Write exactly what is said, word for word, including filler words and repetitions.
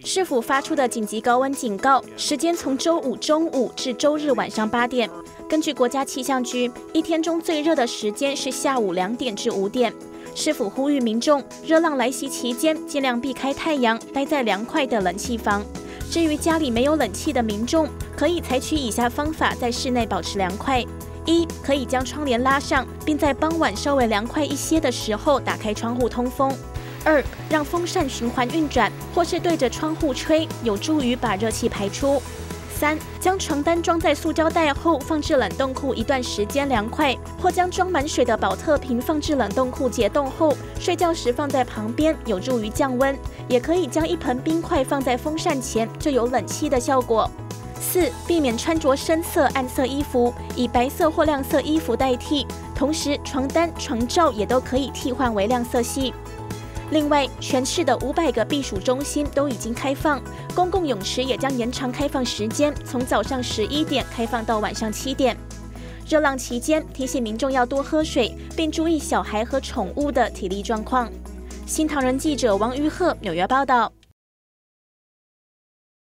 市府发出的紧急高温警告，时间从周五中午至周日晚上八点。根据国家气象局，一天中最热的时间是下午两点至五点。市府呼吁民众，热浪来袭期间尽量避开太阳，待在凉快的冷气房。至于家里没有冷气的民众，可以采取以下方法在室内保持凉快：一、可以将窗帘拉上，并在傍晚稍微凉快一些的时候打开窗户通风。二、让风扇循环运转，或是对着窗户吹，有助于把热气排出。三、将床单装在塑胶袋后放置冷冻库一段时间凉快，或将装满水的保特瓶放置冷冻库解冻后，睡觉时放在旁边，有助于降温。也可以将一盆冰块放在风扇前，就有冷气的效果。四、避免穿着深色、暗色衣服，以白色或亮色衣服代替，同时床单、床罩也都可以替换为亮色系。另外，全市的五百个避暑中心都已经开放，公共泳池也将延长开放时间，从早上十一点开放到晚上七点。热浪期间，提醒民众要多喝水，并注意小孩和宠物的体力状况。新唐人记者王于鹤纽约报道。